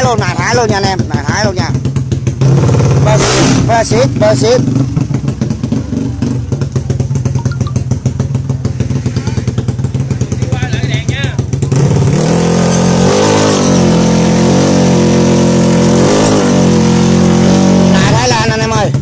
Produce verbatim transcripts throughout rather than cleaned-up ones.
Thái luôn, nài Thái luôn nha anh em, nài Thái luôn nha. Bơ xít, bơ xít. Nài Thái Lan anh em ơi.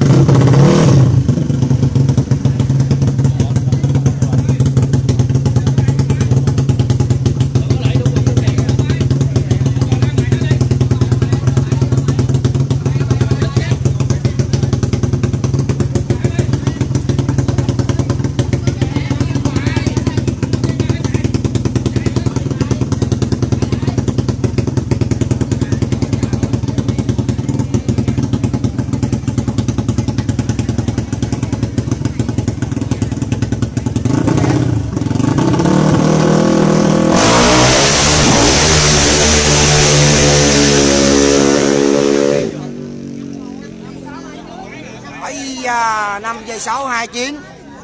năm giây sáu hai chín.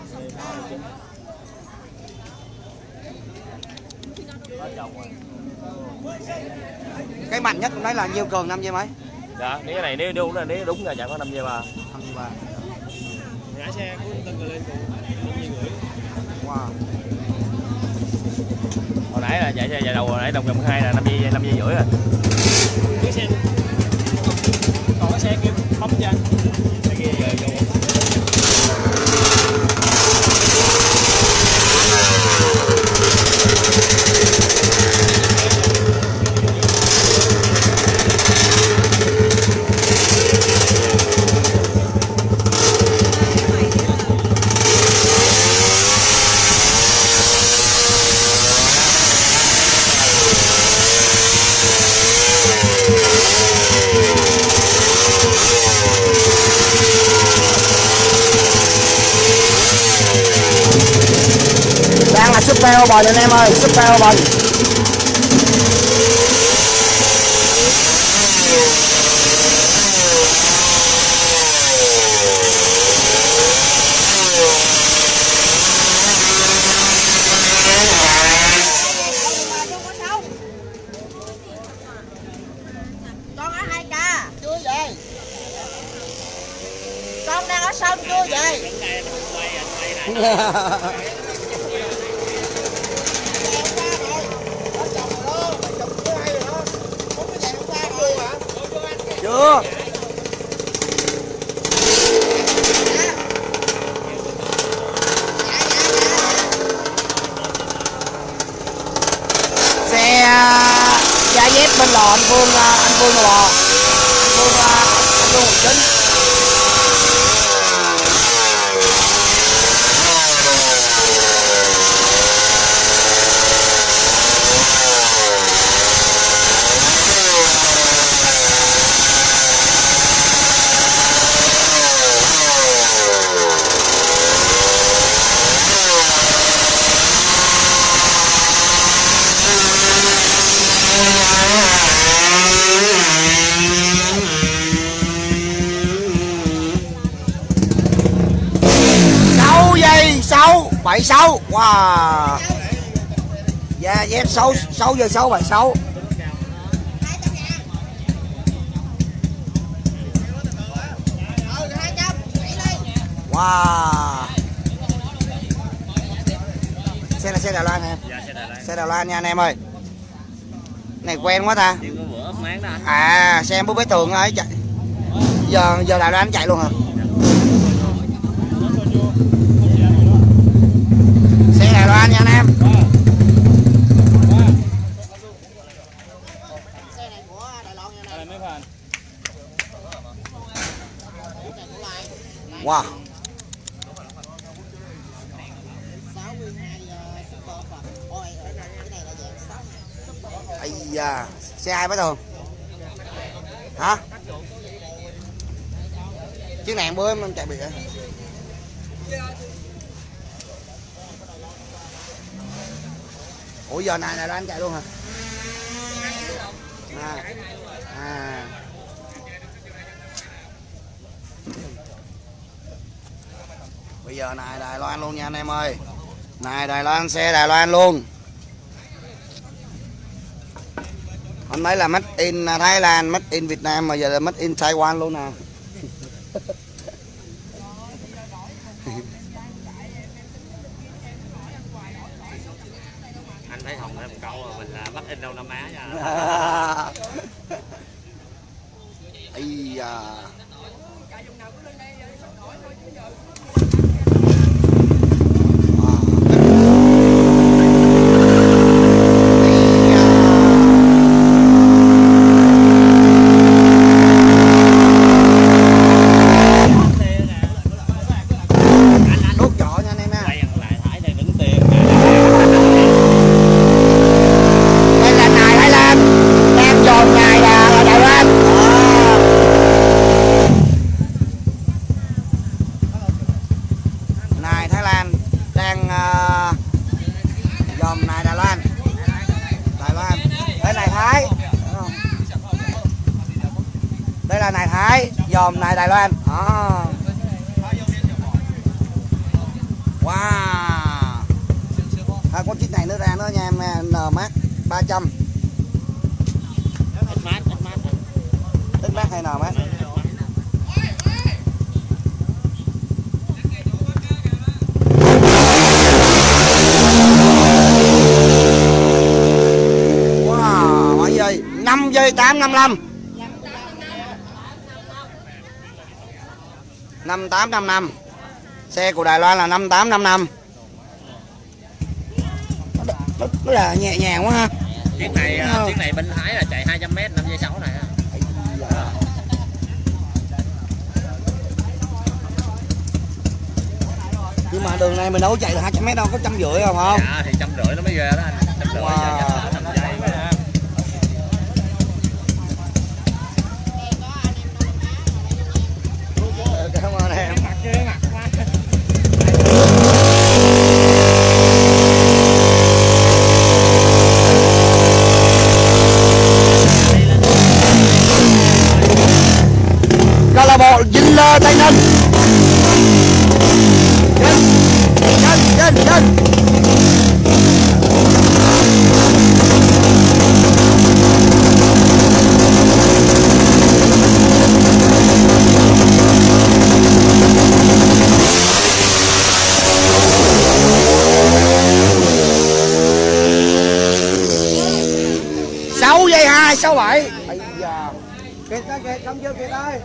Cái mạnh nhất cũng đấy là nhiêu Cường, năm giây mấy? Dạ, cái này nếu đúng là nếu đúng là chẳng có năm giây ba. năm giây ba. Ngã xe của Tân lên cùng năm giây rưỡi. Wow. Hồi nãy là chạy xe chạy đầu hồi nãy đồng vòng hai là năm giây năm giây rưỡi rồi. Cái xe còn cái xe kia bấm cho anh. Xe kia giờ vô. Đang là Super Open anh em ơi, Super Open. Con ở hai ca chưa về. Con đang ở sân chưa về. Chưa. Xe da dép bên lò anh Phương, anh Phương lò. Anh Phương anh Phương một chín. sáu bảy sáu. Wow. Da dép sáu sáu giờ sáu bảy sáu. Wow. Xe là xe Đài Loan em. Dạ, xe Đài Loan. Xe Đài Loan nha anh em ơi. Này quen quá ta. Chưa có bữa máng đó anh. À, xe em bố bế tường ấy chạy. Giờ giờ Đài Loan anh chạy luôn hả? Xe Đài Loan nha anh em. Wow. Ây da, xe ai bác Thường? Hả? Chiếc này bữa em chạy bị vậy? Ủa giờ này là anh chạy luôn hả? À. À. Bây giờ này Đài Loan luôn nha anh em ơi. Này Đài Loan, xe Đài Loan luôn. Anh nói là made in Thái Lan, made in Việt Nam mà giờ là made in Taiwan luôn nè. Anh thấy Hồng nói một câu mà mình là made in Đông Nam Á nha. Ây da. Đây là nài Thái, dòm nài Đài Loan. À. Wow. À, có chiếc này nữa ra nữa nha em, N Max ba trăm. Ít mát, ít mát. Ít mát hay N Max? Wow, mấy giây? năm giây tám năm lăm. năm tám năm năm. Xe của Đài Loan là năm tám năm năm. Nó, nó, nó là nhẹ nhàng quá ha. Chiếc này chiếc này bên Thái là chạy hai trăm mét năm giây sáu này. Nhưng mà đường này mình đâu có chạy được hai trăm mét đâu, có trăm rưỡi không không? Dạ thì trăm rưỡi nó mới ghê đó anh. Trăm rưỡi Wow. năm giây. Cảm ơn em. Câu lạc bộ Vinh Lơ Tây Ninh. Dân, dân, dân, dân. sáu giây hai, sáu bảy. Ây da. Kìt đó, kìt, không chưa kìt ơi.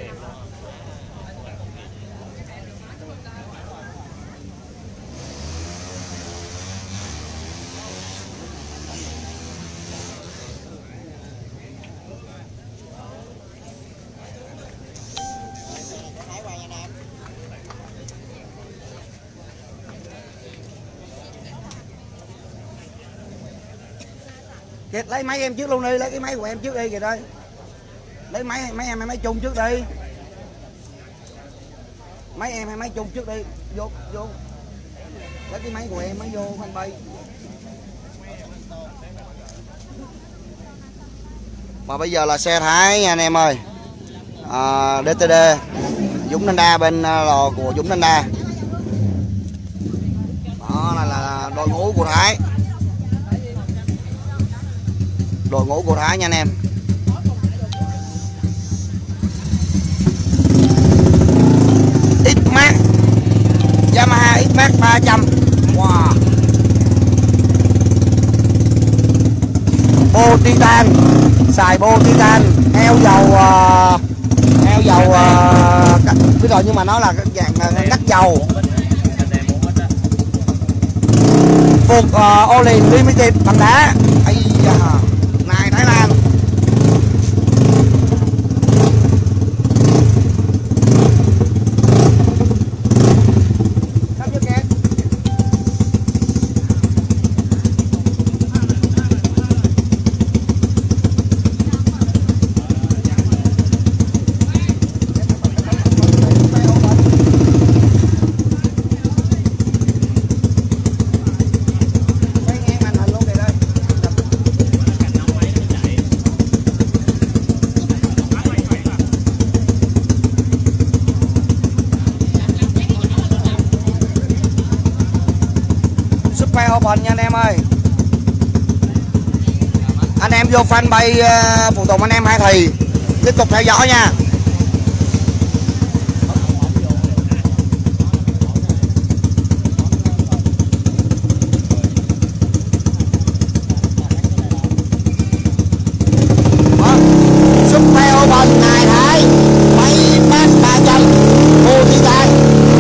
Kìt, lấy máy em trước luôn đi, lấy cái máy của em trước đi kìt ơi. Lấy máy máy em hay máy chung trước đi. Máy em hay máy chung trước đi. Vô, vô. Lấy cái máy của em mới vô fanpage. Mà bây giờ là xe Thái nha anh em ơi. À, đê tê đê Dũng Thanh Đa, bên lò của Dũng Thanh Đa. Đó là, là đội ngũ của Thái. Đội ngũ của Thái nha anh em. X-Max Yamaha X-Max ba trăm. Wow. Bô Titan, xài bô Titan, heo dầu uh, heo dầu uh, biết rồi, nhưng mà nó là cái dạng ngắt dầu. Phục uh, Olin Limited bằng đá. Ây da, này Thái Lan. Open nha anh em ơi. Anh em vô fanpage uh, phụ tùng anh em Hai Thì tiếp tục theo dõi nha. Super Open Ngài Thái máy mát ba chân vô titan.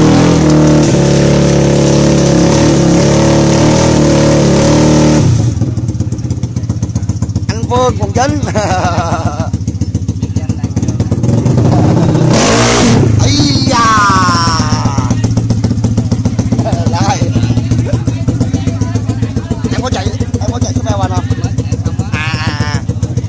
Anh Phương Quận Chín. Ây da. Lại. Em có chạy em có chạy Super Open không? À à à.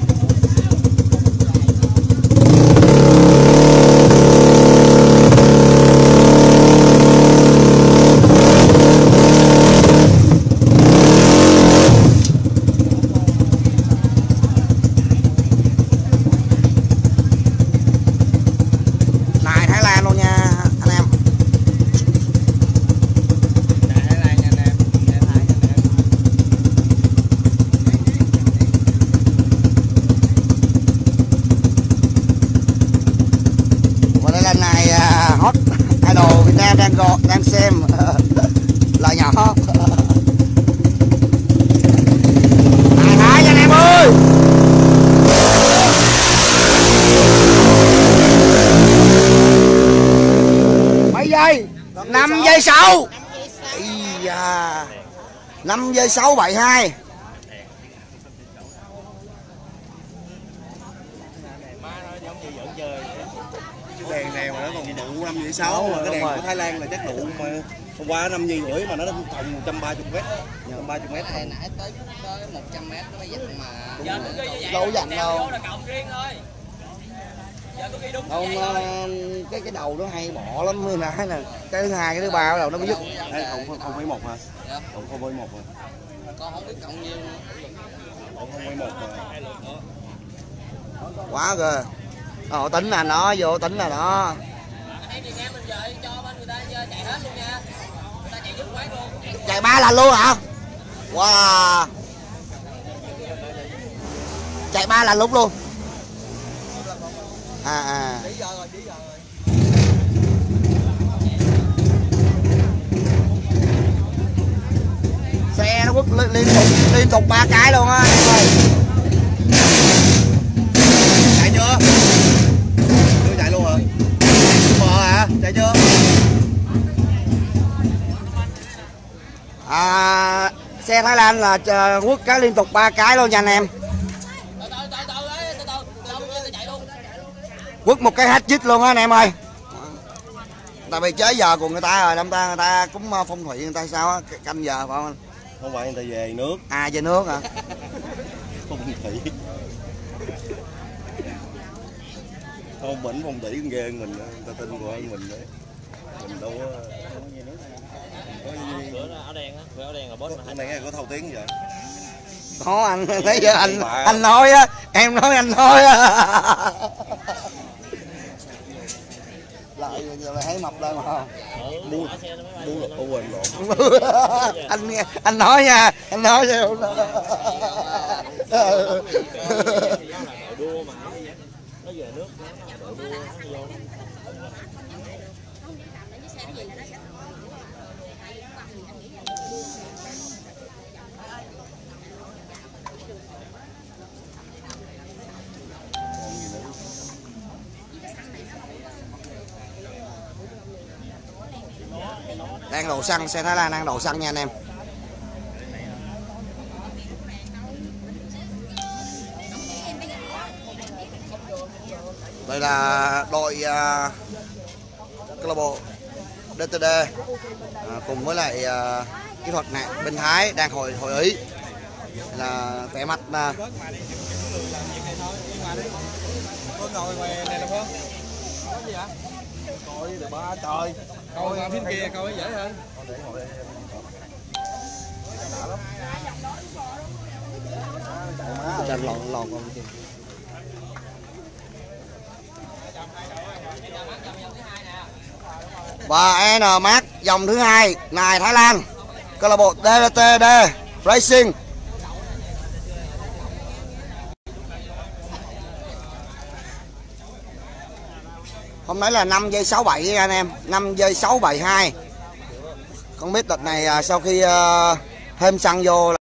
Đang gọi đang xem là nhỏ Ngài Thái anh em ơi. Mấy giây? Năm giây sáu. Da. Năm giây sáu bảy hai. Đèn này mà nó còn đủ năm giây sáu mà cái đèn của Thái Lan là chắc đủ mà hôm qua năm giây rưỡi mà nó còn một trăm ba mươi mét, một trăm ba mươi mét Hồi nãy tới tới một trăm mét nó mới dặn mà. Giờ cứ ghi như vậy. Đâu dặn đâu. Vô là cộng riêng thôi. Giờ cứ ghi đúng Không, như vậy thôi. cái cái đầu nó hay bỏ lắm mới nãy nè. Cái thứ hai cái thứ ba đầu nó mới dứt. Đấy, không không mấy một hả? Không không mấy một hả? Con không biết cộng nhiêu nữa. Không không mấy một mà. Quá kìa. Ồ tính là nó vô tính là nó. Anh em Việt Nam mình giờ cho bên người ta chạy hết luôn nha. Người ta chạy dứt quán luôn. Chạy ba lần luôn hả? Wow. Chạy ba lần lúc luôn. À à. Xe nó quất liên tục liên tục ba cái luôn á anh em ơi. Chạy chưa? Chưa chạy luôn hả? Mờ hả? Chạy chưa? À, xe Thái Lan là quất cái liên tục ba cái luôn nha anh em. Quất một cái hết chích luôn á anh em ơi. Tại vì chế giờ của người ta rồi, người ta người ta cũng phong thủy người ta sao á, canh giờ phải không anh? Không phải người ta về nước. À về nước hả? Phong thủy. Không bỉnh phong thủy ghê hơn mình, người ta tin của hơn mình đấy. Mình đâu có có gì. Bữa áo đen á, bữa áo đen là boss mà. Cái này có thâu tiếng vậy. Có anh thấy giờ anh anh nói á, em nói anh nói á. Lại giờ lại thấy mập lên mà không? Mua mua là ô quên lộn. Anh nghe anh nói nha, anh nói theo. Đua mà nó về nước nó đua nó vô. Đang đổ xăng, xe Thái Lan đang đổ xăng nha anh em. Đây là đội uh, câu lạc bộ đê tê đê uh, cùng với lại uh, kỹ thuật này bên Thái đang hội hội ý là vẻ mặt uh, Ngồi ngoài này là Phương. Có gì hả? Coi để ba trời. Coi qua phim kia coi dễ hơn. Tranh lòn lòn con kia. Và en Max dòng thứ hai này Thái Lan, câu lạc bộ đê tê đê Racing. Hôm nay là năm giây sáu bảy anh em, năm giây sáu bảy hai. Không biết đợt này à, sau khi uh, thêm xăng vô